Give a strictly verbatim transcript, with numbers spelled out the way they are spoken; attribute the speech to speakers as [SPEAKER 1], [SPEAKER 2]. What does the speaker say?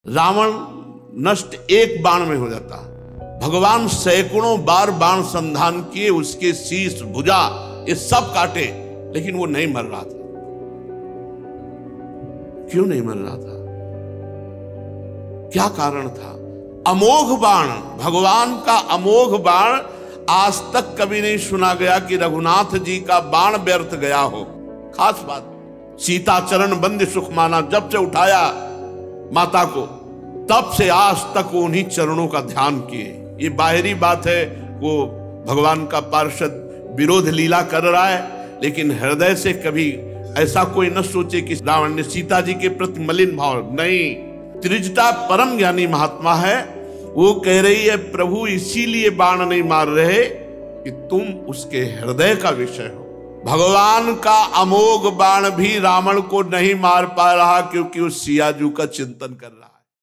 [SPEAKER 1] रावण नष्ट एक बाण में हो जाता। भगवान सैकड़ों बार बाण संधान किए, उसके शीश भुजा ये सब काटे, लेकिन वो नहीं मर रहा था। क्यों नहीं मर रहा था? क्या कारण था? अमोघ बाण, भगवान का अमोघ बाण। आज तक कभी नहीं सुना गया कि रघुनाथ जी का बाण व्यर्थ गया हो। खास बात, सीता चरण बंद सुख माना, जब से उठाया माता को तब से आज तक वो उन्हीं चरणों का ध्यान किए। ये बाहरी बात है, वो भगवान का पार्षद विरोध लीला कर रहा है, लेकिन हृदय से कभी ऐसा कोई न सोचे कि रावण ने सीता जी के प्रति मलिन भाव। नहीं, त्रिजटा परम ज्ञानी महात्मा है, वो कह रही है प्रभु इसीलिए बाण नहीं मार रहे कि तुम उसके हृदय का विषय हो। भगवान का अमोघ बाण भी रावण को नहीं मार पा रहा, क्योंकि वो सियाजू का चिंतन कर रहा।